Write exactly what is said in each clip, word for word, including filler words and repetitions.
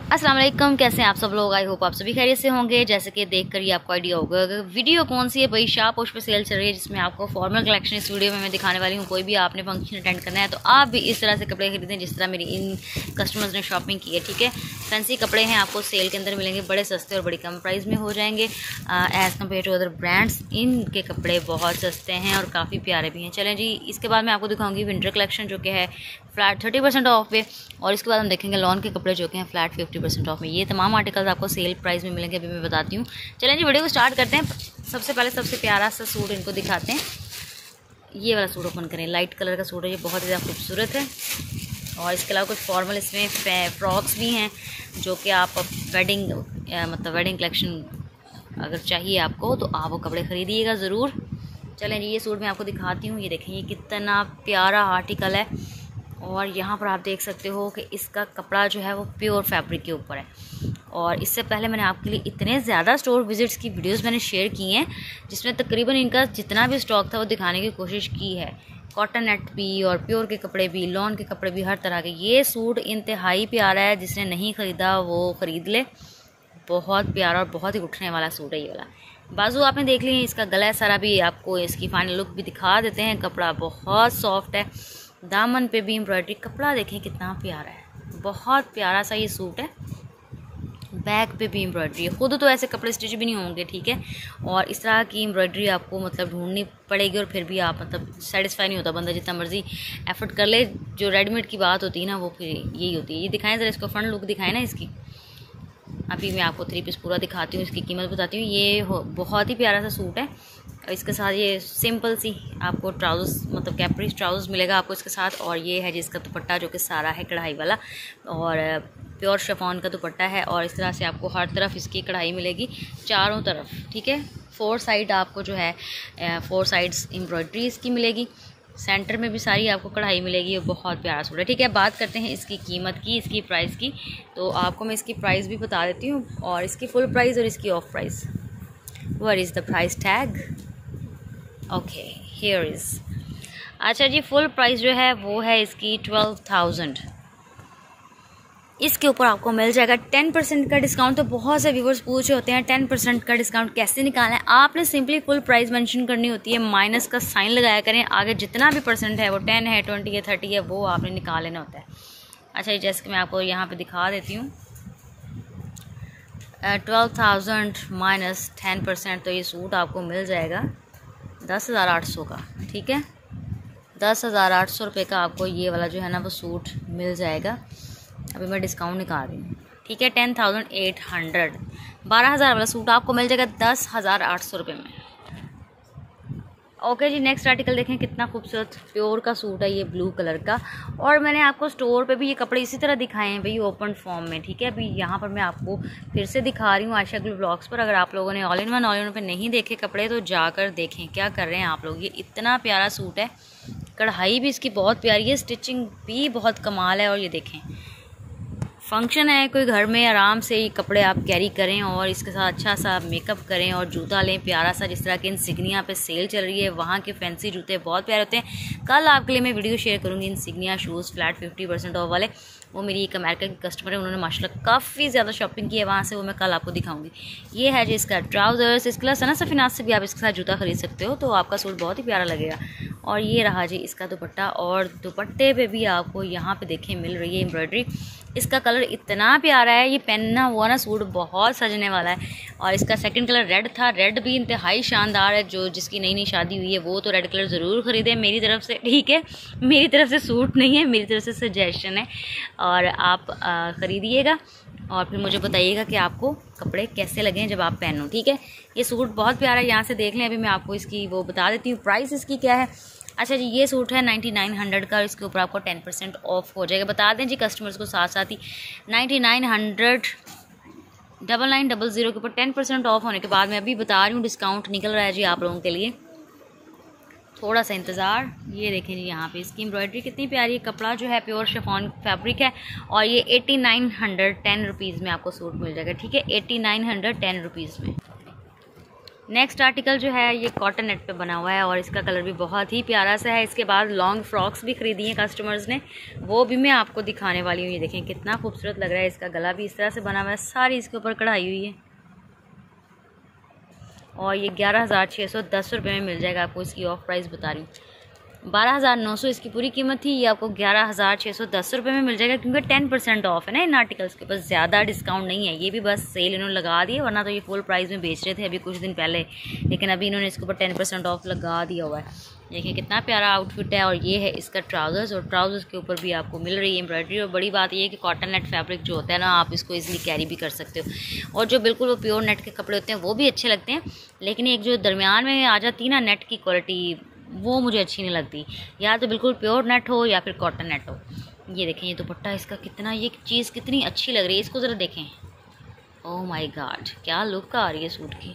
अस्सलाम वालेकुम, कैसे हैं आप सब लोग। आई होप आप सभी खैरियत से होंगे। जैसे कि देख कर ही आपको आइडिया होगा वीडियो कौन सी है भाई। शाहपोश पे सेल चल रही है जिसमें आपको फॉर्मल कलेक्शन इस वीडियो में मैं दिखाने वाली हूँ। कोई भी आपने फंक्शन अटेंड करना है तो आप भी इस तरह से कपड़े खरीदें जिस तरह मेरी इन कस्टमर्स ने शॉपिंग की है। ठीक है, फैंसी कपड़े हैं, आपको सेल के अंदर मिलेंगे, बड़े सस्ते और बड़ी कम प्राइस में हो जाएंगे as compare to other brands. इनके कपड़े बहुत सस्ते हैं और काफ़ी प्यारे भी हैं। चलें जी, इसके बाद मैं आपको दिखाऊंगी विंटर कलेक्शन जो कि है फ्लैट थर्टी परसेंट ऑफ पे, और इसके बाद हम देखेंगे लॉन के कपड़े जो कि हैं फ्लैट फिफ्टी परसेंट ऑफ में। ये तमाम आर्टिकल्स आपको सेल प्राइस में मिलेंगे, अभी मैं बताती हूँ। चलें जी, वीडियो को स्टार्ट करते हैं। सबसे पहले सबसे प्यारा सा सूट इनको दिखाते हैं। ये वाला सूट ओपन करें, लाइट कलर का सूट है, ये बहुत ही ज़्यादा खूबसूरत है। और इसके अलावा कुछ फॉर्मल इसमें फ्रॉक्स भी हैं जो कि आप वेडिंग मतलब वेडिंग कलेक्शन अगर चाहिए आपको तो आप वो कपड़े ख़रीदिएगा ज़रूर। चलें जी, ये सूट मैं आपको दिखाती हूँ। ये देखें, ये कितना प्यारा आर्टिकल है। और यहाँ पर आप देख सकते हो कि इसका कपड़ा जो है वो प्योर फैब्रिक के ऊपर है। और इससे पहले मैंने आपके लिए इतने ज़्यादा स्टोर विजिट्स की वीडियोस मैंने शेयर की हैं जिसमें तकरीबन इनका जितना भी स्टॉक था वो दिखाने की कोशिश की है। कॉटन नेट भी और प्योर के कपड़े भी, लॉन के कपड़े भी, हर तरह के। ये सूट इंतहाई प्यारा है, जिसने नहीं ख़रीदा वो ख़रीद ले। बहुत प्यारा और बहुत ही उठने वाला सूट है ये वाला। बाजू आपने देख ली, इसका गला सारा भी आपको इसकी फाइनल लुक भी दिखा देते हैं। कपड़ा बहुत सॉफ्ट है, दामन पे भी एम्ब्रॉयडरी। कपड़ा देखें कितना प्यारा है, बहुत प्यारा सा ये सूट है। बैक पे भी एम्ब्रॉयडरी है। खुद तो ऐसे कपड़े स्टिच भी नहीं होंगे, ठीक है। और इस तरह की एम्ब्रॉयडरी आपको मतलब ढूंढनी पड़ेगी और फिर भी आप मतलब सेटिस्फाई नहीं होता बंदा, जितना मर्जी एफर्ट कर ले। जो रेडीमेड की बात होती है ना वो फिर यही होती है। ये दिखाएं ज़रा, इसको फ्रंट लुक दिखाएं ना इसकी। अभी मैं आपको थ्री पीस पूरा दिखाती हूँ, इसकी कीमत बताती हूँ। ये बहुत ही प्यारा सा सूट है। इसके साथ ये सिंपल सी आपको ट्राउज़र्स मतलब कैप्री ट्राउज़र्स मिलेगा आपको इसके साथ। और ये है जिसका दुपट्टा जो कि सारा है कढ़ाई वाला और प्योर शिफॉन का दुपट्टा है। और इस तरह से आपको हर तरफ इसकी कढ़ाई मिलेगी, चारों तरफ, ठीक है। फोर साइड आपको जो है फोर साइड्स एम्ब्रॉयडरी इसकी मिलेगी। सेंटर में भी सारी आपको कढ़ाई मिलेगी। और बहुत प्यारा सूट है, ठीक है। बात करते हैं इसकी कीमत की, इसकी प्राइस की। तो आपको मैं इसकी प्राइस भी बता देती हूँ और इसकी फुल प्राइस और इसकी off price. What is the price tag? Okay, here is. अच्छा जी, फुल प्राइस जो है वो है इसकी ट्वेल्व थाउजेंड। इसके ऊपर आपको मिल जाएगा टेन परसेंट का डिस्काउंट। तो बहुत से व्यूवर्स पूछ रहे होते हैं टेन परसेंट का डिस्काउंट कैसे निकालना है। आपने सिंपली फुल प्राइस मेंशन करनी होती है, माइनस का साइन लगाया करें। आगे जितना भी परसेंट है वो टेन है, ट्वेंटी है, थर्टी है, वो आपने निकाल लेना होता है। अच्छा जी, जैसे कि मैं आपको यहाँ पे दिखा देती हूँ, twelve thousand minus ten percent तो ये सूट आपको मिल जाएगा दस हज़ार आठ सौ का, ठीक है। दस हज़ार आठ सौ रुपये का आपको ये वाला जो है ना वो सूट मिल जाएगा। अभी मैं डिस्काउंट निकाल रही हूँ, ठीक है। टेन थाउजेंड एट हंड्रेड, बारह हज़ार वाला सूट आपको मिल जाएगा दस हज़ार आठ सौ रुपये में। ओके जी, नेक्स्ट आर्टिकल देखें, कितना खूबसूरत प्योर का सूट है ये ब्लू कलर का। और मैंने आपको स्टोर पे भी ये कपड़े इसी तरह दिखाए हैं भाई, ओपन फॉर्म में, ठीक है। अभी यहाँ पर मैं आपको फिर से दिखा रही हूँ आयशा ग्लू ब्लॉग्स पर। अगर आप लोगों ने all in one all in one पे नहीं देखे कपड़े तो जाकर देखें क्या कर रहे हैं आप लोग। ये इतना प्यारा सूट है, कढ़ाई भी इसकी बहुत प्यारी है, स्टिचिंग भी बहुत कमाल है। और ये देखें, फंक्शन है कोई घर में, आराम से ये कपड़े आप कैरी करें और इसके साथ अच्छा सा मेकअप करें और जूता लें प्यारा सा। जिस तरह के इंसिग्निया पे सेल चल रही है, वहाँ के फैंसी जूते बहुत प्यारे होते हैं। कल आपके लिए मैं वीडियो शेयर करूँगी Insignia shoes flat fifty percent off वाले। वो मेरी एक अमेरिकन कस्टमर है, उन्होंने माशाल्लाह काफ़ी ज़्यादा शॉपिंग की है वहाँ से, वो मैं कल आपको दिखाऊंगी। ये है जी इसका ट्राउज़र्स। इसके अलावा सना सफीनाथ से भी आप इसके साथ जूता खरीद सकते हो, तो आपका सूट बहुत ही प्यारा लगेगा। और ये रहा जी इसका दुपट्टा। और दुपट्टे पे भी आपको यहाँ पे देखें मिल रही है एम्ब्रॉयडरी। इसका कलर इतना प्यारा है, ये पहनना हुआ ना सूट बहुत सजने वाला है। और इसका सेकंड कलर रेड था, रेड भी इंतहाई शानदार है। जो जिसकी नई नई शादी हुई है वो तो रेड कलर ज़रूर ख़रीदे मेरी तरफ से, ठीक है। मेरी तरफ से सूट नहीं है, मेरी तरफ से सजेशन है। और आप ख़रीदिएगा और फिर मुझे बताइएगा कि आपको कपड़े कैसे लगे जब आप पहनो, ठीक है। ये सूट बहुत प्यारा है, यहाँ से देख लें। अभी मैं आपको इसकी वो बता देती हूँ, प्राइस इसकी क्या है। अच्छा जी, ये सूट है नाइन्टी नाइन हंड्रेड का, इसके ऊपर आपको टेन परसेंट ऑफ हो जाएगा। बता दें जी कस्टमर्स को साथ साथ ही, ninety nine hundred double nine double zero के ऊपर टेन परसेंट ऑफ होने के बाद मैं अभी बता रही हूँ डिस्काउंट निकल रहा है जी आप लोगों के लिए, थोड़ा सा इंतज़ार। ये देखें जी यहाँ पे इसकी एम्ब्रॉयडरी कितनी प्यारी है। कपड़ा जो है प्योर शिफॉन फैब्रिक है। और ये eighty nine hundred ten rupees में आपको सूट मिल जाएगा, ठीक है। Eighty nine hundred ten rupees में। नेक्स्ट आर्टिकल जो है ये कॉटन नेट पे बना हुआ है और इसका कलर भी बहुत ही प्यारा सा है। इसके बाद लॉन्ग फ्रॉक्स भी खरीदी हैं कस्टमर्स ने, वो भी मैं आपको दिखाने वाली हूँ। ये देखें कितना खूबसूरत लग रहा है। इसका गला भी इस तरह से बना हुआ है, सारी इसके ऊपर कढ़ाई हुई है और ये ग्यारह हज़ार छः सौ दस रुपये में मिल जाएगा आपको। इसकी ऑफ प्राइस बता रही हूँ, बारह हज़ार नौ सौ इसकी पूरी कीमत थी, ये आपको ग्यारह हज़ार छः सौ दस रुपये में मिल जाएगा, क्योंकि टेन परसेंट ऑफ है ना इन आर्टिकल्स के, बस ज़्यादा डिस्काउंट नहीं है। ये भी बस सेल इन्होंने लगा दी है, वरना तो ये फुल प्राइस में बेच रहे थे अभी कुछ दिन पहले, लेकिन अभी इन्होंने इसके ऊपर टेन परसेंट ऑफ लगा दिया हुआ है। देखिए कितना प्यारा आउटफिट है। और ये है इसका ट्राउज़र्स, और ट्राउज़र्स के ऊपर भी आपको मिल रही है एम्ब्रॉयडरी। और बड़ी बात ये है कि कॉटन नेट फैब्रिक जो होता है ना, आप इसको इजीली कैरी भी कर सकते हो। और जो बिल्कुल वो प्योर नेट के कपड़े होते हैं वो भी अच्छे लगते हैं, लेकिन एक जो दरमियान में आ जाती है ना नेट की क्वालिटी, वो मुझे अच्छी नहीं लगती। या तो बिल्कुल प्योर नेट हो या फिर कॉटन नेट हो। ये देखें ये दुपट्टा इसका कितना, ये चीज़ कितनी अच्छी लग रही है, इसको ज़रा देखें। ओह माय गॉड, क्या लुक आ रही है सूट की।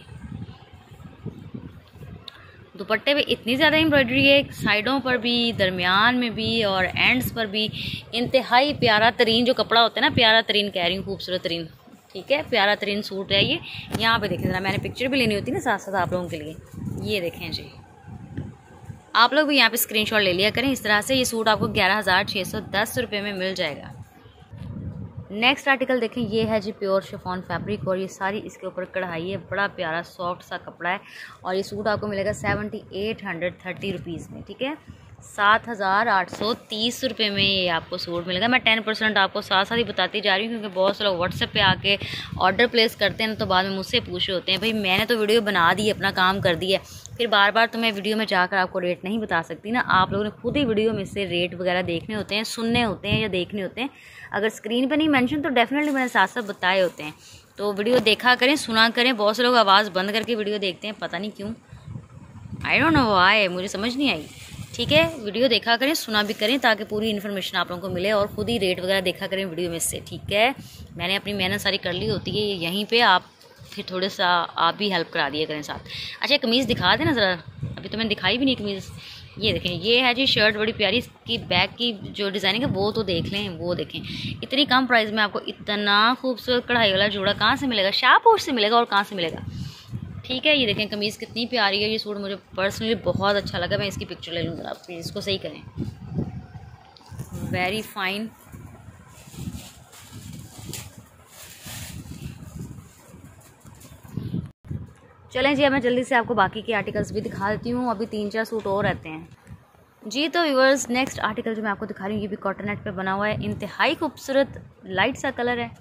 दुपट्टे पे इतनी ज़्यादा एम्ब्रॉयडरी है, साइडों पर भी, दरमियान में भी और एंड्स पर भी। इंतहाई प्यारा तरीन जो कपड़ा होता है ना, प्यारा तरीन कह रही हूँ, खूबसूरत तरीन, ठीक है, प्यारा तरीन सूट है ये। यहाँ पे देखें ज़रा, मैंने पिक्चर भी लेनी होती है ना साथ साथ आप लोगों के लिए। ये देखें जी, आप लोग भी यहाँ पे स्क्रीनशॉट ले लिया करें। इस तरह से ये सूट आपको ग्यारह हज़ार छः सौ दस रुपये में मिल जाएगा। नेक्स्ट आर्टिकल देखें, ये है जी प्योर शिफॉन फैब्रिक और ये सारी इसके ऊपर कढ़ाई है, बड़ा प्यारा सॉफ्ट सा कपड़ा है। और ये सूट आपको मिलेगा seventy eight hundred thirty rupees में, ठीक है, सात हज़ार आठ सौ तीस रुपये में ये आपको सूट मिलेगा। मैं टेन परसेंट आपको साथ साथ ही बताती जा रही हूँ, क्योंकि बहुत से लोग व्हाट्सएप पे आके ऑर्डर प्लेस करते हैं ना, तो बाद में मुझसे पूछ रहे होते हैं, भाई मैंने तो वीडियो बना दी, अपना काम कर दिया, फिर बार बार तो मैं वीडियो में जाकर आपको रेट नहीं बता सकती ना। आप लोगों ने खुद ही वीडियो में से रेट वगैरह देखने होते हैं, सुनने होते हैं या देखने होते हैं। अगर स्क्रीन पर नहीं मेंशन तो डेफिनेटली मैंने साथ साथ बताए होते हैं। तो वीडियो देखा करें, सुना करें। बहुत से लोग आवाज़ बंद करके वीडियो देखते हैं, पता नहीं क्यों, आई डोंट नो व्हाई, मुझे समझ नहीं आई। ठीक है, वीडियो देखा करें, सुना भी करें, ताकि पूरी इन्फॉर्मेशन आप लोगों को मिले, और खुद ही रेट वगैरह देखा करें वीडियो में से, ठीक है। मैंने अपनी मेहनत सारी कर ली होती है यहीं पे, आप फिर थोड़ा सा आप भी हेल्प करा दिया करें साथ। अच्छा कमीज़ दिखा देना ज़रा, अभी तो मैंने दिखाई भी नहीं कमीज़। ये देखें, ये है जी शर्ट, बड़ी प्यारी, इसकी बैक की जो डिज़ाइनिंग है वो तो देख लें, वो देखें। इतनी कम प्राइस में आपको इतना खूबसूरत कढ़ाई वाला जोड़ा कहाँ से मिलेगा? शाहपोश से मिलेगा, और कहाँ से मिलेगा, ठीक है। ये देखें कमीज़ कितनी प्यारी है। ये सूट मुझे पर्सनली बहुत अच्छा लगा। मैं इसकी पिक्चर ले लूँ जरा, आप इसको सही करें, वेरी फाइन। चलें जी, अब मैं जल्दी से आपको बाकी के आर्टिकल्स भी दिखा देती हूँ। अभी तीन चार सूट और रहते हैं जी। तो व्यूअर्स, नेक्स्ट आर्टिकल जो मैं आपको दिखा रही हूँ, ये भी कॉटन नेट पे बना हुआ है, इंतहाई खूबसूरत लाइट सा कलर है।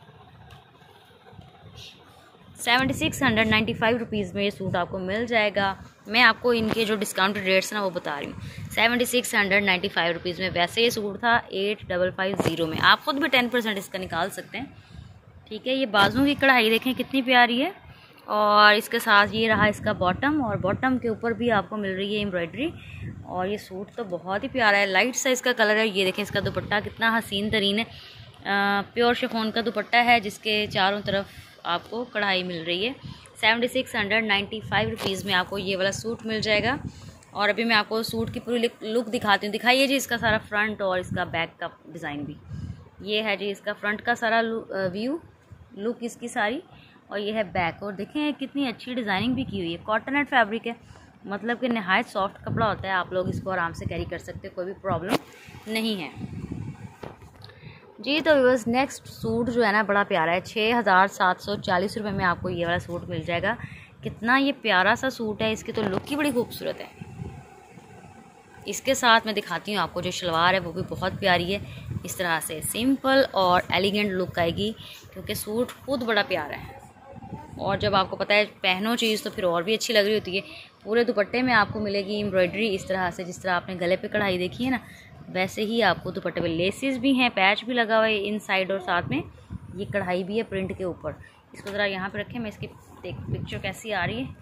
Seventy six hundred ninety five rupees में ये सूट आपको मिल जाएगा। मैं आपको इनके जो डिस्काउंटेड रेट्स ना वो बता रही हूँ। Seventy six hundred ninety five rupees में, वैसे ये सूट था एट डबल फाइव ज़ीरो में। आप खुद भी टेन परसेंट इसका निकाल सकते हैं, ठीक है। ये बाजू की कढ़ाई देखें कितनी प्यारी है, और इसके साथ ये रहा इसका बॉटम, और बॉटम के ऊपर भी आपको मिल रही है एम्ब्रॉयडरी। और ये सूट तो बहुत ही प्यारा है, लाइट सा इसका कलर है। ये देखें इसका दुपट्टा कितना हसीन तरीन है, प्योर शिफॉन का दुपट्टा है, जिसके चारों तरफ आपको कढ़ाई मिल रही है। Seventy six hundred ninety five rupees में आपको ये वाला सूट मिल जाएगा। और अभी मैं आपको सूट की पूरी लुक दिखाती हूँ। दिखाइए जी इसका सारा फ्रंट और इसका बैक का डिज़ाइन भी। ये है जी इसका फ्रंट का सारा व्यू, लुक इसकी सारी, और ये है बैक। और देखें कितनी अच्छी डिज़ाइनिंग भी की हुई है। कॉटन नेट फैब्रिक है, मतलब कि नहायत सॉफ्ट कपड़ा होता है, आप लोग इसको आराम से कैरी कर सकते हो, कोई भी प्रॉब्लम नहीं है जी। तो व्यूअर्स, नेक्स्ट सूट जो है ना बड़ा प्यारा है, छः हज़ार सात सौ चालीस रुपये में आपको ये वाला सूट मिल जाएगा। कितना ये प्यारा सा सूट है, इसकी तो लुक ही बड़ी खूबसूरत है। इसके साथ मैं दिखाती हूँ आपको जो शलवार है, वो भी बहुत प्यारी है। इस तरह से सिंपल और एलिगेंट लुक आएगी, क्योंकि सूट खुद बड़ा प्यारा है। और जब आपको पता है पहनो चीज़ तो फिर और भी अच्छी लग रही होती है। पूरे दुपट्टे में आपको मिलेगी एम्ब्रॉयडरी इस तरह से, जिस तरह आपने गले पे कढ़ाई देखी है ना, वैसे ही आपको दुपट्टे पे लेसेस भी हैं, पैच भी लगा हुआ है इन साइड, और साथ में ये कढ़ाई भी है प्रिंट के ऊपर। इसको ज़रा यहाँ पे रखें, मैं इसकी पिक्चर कैसी आ रही है।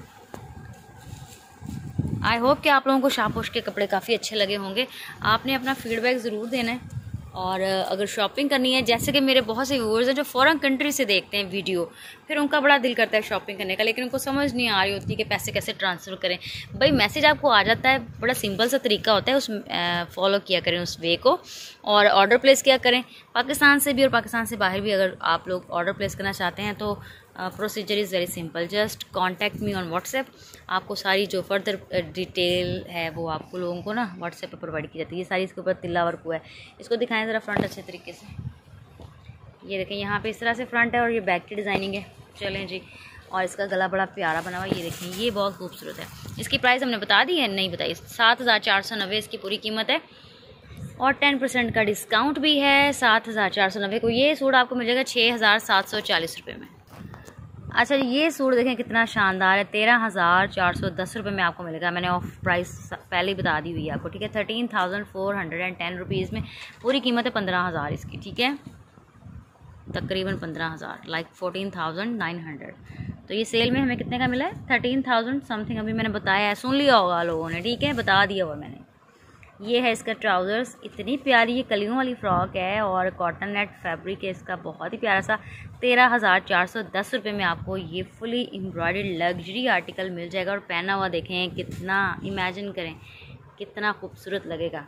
आई होप कि आप लोगों को शाहपोश के कपड़े काफ़ी अच्छे लगे होंगे। आपने अपना फीडबैक ज़रूर देना है, और अगर शॉपिंग करनी है, जैसे कि मेरे बहुत से व्यूअर्स हैं जो फॉरेन कंट्री से देखते हैं वीडियो, फिर उनका बड़ा दिल करता है शॉपिंग करने का, लेकिन उनको समझ नहीं आ रही होती कि पैसे कैसे ट्रांसफ़र करें। भाई मैसेज आपको आ जाता है, बड़ा सिंपल सा तरीका होता है, उस फॉलो किया करें उस वे को, और ऑर्डर प्लेस किया करें। पाकिस्तान से भी और पाकिस्तान से बाहर भी अगर आप लोग ऑर्डर प्लेस करना चाहते हैं तो procedure is very simple, just contact me on WhatsApp. आपको सारी जो फर्दर डिटेल है वो आपको लोगों को ना व्हाट्सएप पे प्रोवाइड की जाती है। ये सारी इसके ऊपर तिल्ला वर्क हुआ है। इसको दिखाएं ज़रा फ्रंट अच्छे तरीके से। ये देखें यहाँ पे इस तरह से फ्रंट है और ये बैक की डिज़ाइनिंग है। चलें जी, और इसका गला बड़ा प्यारा बना हुआ है। ये देखें, ये बहुत खूबसूरत है। इसकी प्राइस हमने बता दी है, नहीं बताई, सात हज़ार चार सौ नब्बे इसकी पूरी कीमत है और टेन परसेंट का डिस्काउंट भी है। सात हज़ार चार सौ नब्बे को ये सूट आपको मिल जाएगा छः हज़ार सात सौ चालीस रुपये में। अच्छा, ये सूट देखें कितना शानदार है, तेरह हज़ार चार सौ दस रुपये में आपको मिलेगा। मैंने ऑफ प्राइस पहले ही बता दी हुई है आपको, ठीक है। Thirteen thousand four hundred and ten rupees में पूरी कीमत है पंद्रह हज़ार इसकी, ठीक है, तकरीबन पंद्रह हज़ार, like fourteen thousand nine hundred. तो ये सेल में हमें कितने का मिला है? Thirteen thousand something. अभी मैंने बताया है, सुन लिया होगा लोगों ने, ठीक है, बता दिया हुआ मैंने। ये है इसका ट्राउज़र्स, इतनी प्यारी ये कलियों वाली फ्रॉक है और कॉटन नेट फैब्रिक है इसका, बहुत ही प्यारा सा। तेरह हज़ार चार सौ दस रुपये में आपको ये फुली एम्ब्रॉयडर्ड लग्जरी आर्टिकल मिल जाएगा। और पहना हुआ देखें कितना, इमेजिन करें कितना खूबसूरत लगेगा।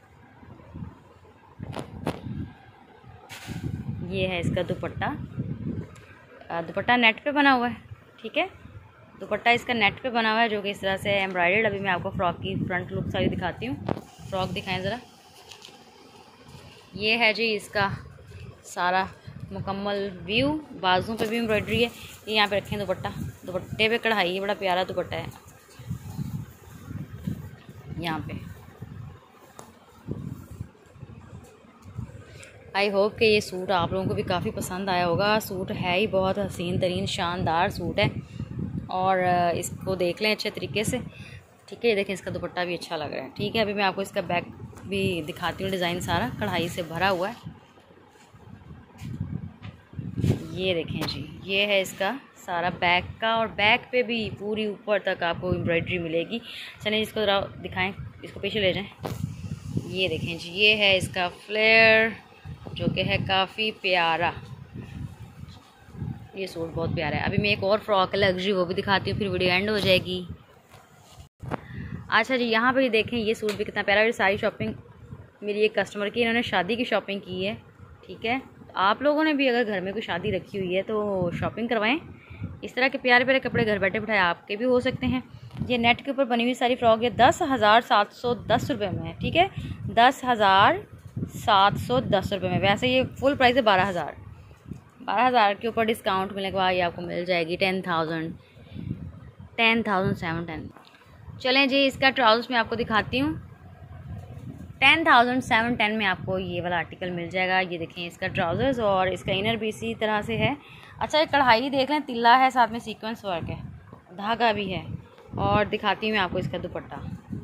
ये है इसका दुपट्टा, दुपट्टा नेट पे बना हुआ है, ठीक है। दुपट्टा इसका नेट पे बना हुआ है जो कि इस तरह से एम्ब्रॉयडर्ड। अभी मैं आपको फ्रॉक की फ्रंट लुक सारी दिखाती हूँ। फ्रॉक दिखाएं ज़रा। ये है जी इसका सारा मुकम्मल व्यू। बाजू पे भी एम्ब्रॉयडरी है। ये यहाँ पे रखें दुपट्टा, दुपट्टे पे कढ़ाई है, बड़ा प्यारा दुपट्टा है यहाँ पे। आई होप कि ये सूट आप लोगों को भी काफ़ी पसंद आया होगा। सूट है ही बहुत हसीन तरीन शानदार सूट है और इसको देख लें अच्छे तरीके से, ठीक है। ये देखें इसका दुपट्टा भी अच्छा लग रहा है, ठीक है। अभी मैं आपको इसका बैक भी दिखाती हूँ, डिज़ाइन सारा कढ़ाई से भरा हुआ है। ये देखें जी, ये है इसका सारा बैक का, और बैक पे भी पूरी ऊपर तक आपको एम्ब्रॉयडरी मिलेगी। चलें इसको ज़रा दिखाएं, इसको पीछे ले जाएं। ये देखें जी, ये है इसका फ्लेयर जो कि है काफ़ी प्यारा। ये सूट बहुत प्यारा है। अभी मैं एक और फ्रॉक है लग्जरी, वो भी दिखाती हूँ, फिर वीडियो एंड हो जाएगी। अच्छा जी, यहाँ पे देखें ये सूट भी कितना प्यारा है। ये सारी शॉपिंग मेरी एक कस्टमर की, इन्होंने शादी की शॉपिंग की है, ठीक है। आप लोगों ने भी अगर घर में कोई शादी रखी हुई है तो शॉपिंग करवाएं। इस तरह के प्यारे प्यारे कपड़े घर बैठे बैठाए आपके भी हो सकते हैं। ये नेट के ऊपर बनी हुई सारी फ्रॉक है, दस हज़ार सात सौ दस रुपये में है, ठीक है। दस हज़ार सात सौ दस रुपये में। वैसे ये फुल प्राइस है बारह हज़ार। बारह हज़ार के ऊपर डिस्काउंट मिलने के बाद ये आपको मिल जाएगी ten thousand ten thousand seven ten. चलें जी, इसका ट्राउज़र्स मैं आपको दिखाती हूँ। टेन थाउजेंड सेवन टेन में आपको ये वाला आर्टिकल मिल जाएगा। ये देखें इसका ट्राउज़र्स, और इसका इनर भी इसी तरह से है। अच्छा, ये कढ़ाई देख लें, तिल्ला है, साथ में सीक्वेंस वर्क है, धागा भी है। और दिखाती हूँ मैं आपको इसका दुपट्टा।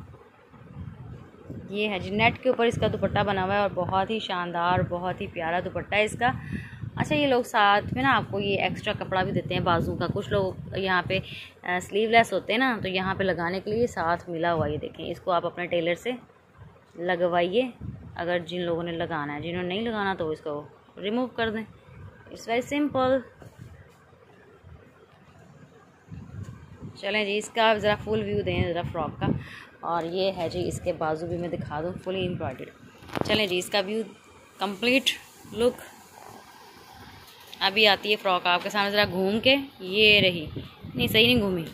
ये है जी, नेट के ऊपर इसका दुपट्टा बना हुआ है और बहुत ही शानदार, बहुत ही प्यारा दुपट्टा है इसका। अच्छा, ये लोग साथ में ना आपको ये एक्स्ट्रा कपड़ा भी देते हैं बाजू का। कुछ लोग यहाँ पे स्लीवलेस होते हैं ना, तो यहाँ पे लगाने के लिए साथ मिला हुआ। ये देखें, इसको आप अपने टेलर से लगवाइए, अगर जिन लोगों ने लगाना है। जिन्होंने नहीं लगाना तो इसको रिमूव कर दें। It's very simple. चलें जी, इसका ज़रा फुल व्यू दें ज़रा फ्रॉक का। और ये है जी इसके बाजू भी मैं दिखा दूँ, फुली एम्ब्रॉयडर्ड। चलें जी, इसका व्यू कंप्लीट लुक। अभी आती है फ्रॉक आपके सामने, ज़रा घूम के। ये रही, नहीं सही नहीं घूमी।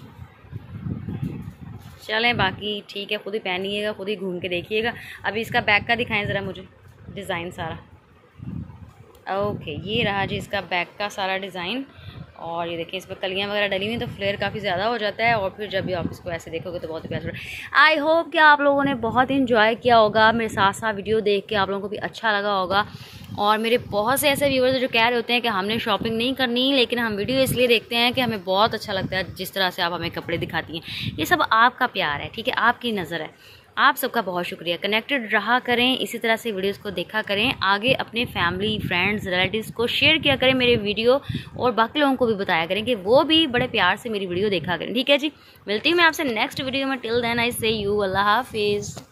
चलें, बाकी ठीक है, खुद ही पहनिएगा, खुद ही घूम के देखिएगा। अभी इसका बैक का दिखाएं ज़रा मुझे डिज़ाइन सारा। ओके, ये रहा जी इसका बैक का सारा डिज़ाइन। और ये देखिए, इस पर कलियाँ वगैरह डली हुई, तो फ्लेयर काफ़ी ज़्यादा हो जाता है। और फिर जब भी आप इसको ऐसे देखोगे तो बहुत ही प्यारा। आई होप कि आप लोगों ने बहुत इन्जॉय किया होगा मेरे साथ साथ वीडियो देख के, आप लोगों को भी अच्छा लगा होगा। और मेरे बहुत से ऐसे व्यूअर्स जो कह रहे होते हैं कि हमने शॉपिंग नहीं करनी, लेकिन हम वीडियो इसलिए देखते हैं कि हमें बहुत अच्छा लगता है जिस तरह से आप हमें कपड़े दिखाती हैं। ये सब आपका प्यार है, ठीक है, आपकी नज़र है। आप सबका बहुत शुक्रिया। कनेक्टेड रहा करें, इसी तरह से वीडियोस को देखा करें। आगे अपने फैमिली, फ्रेंड्स, रिलेटिव्स को शेयर किया करें मेरे वीडियो, और बाकी लोगों को भी बताया करें कि वो भी बड़े प्यार से मेरी वीडियो देखा करें, ठीक है जी। मिलती हूँ मैं आपसे नेक्स्ट वीडियो में। Till then I see you, अल्लाह हाफिज़।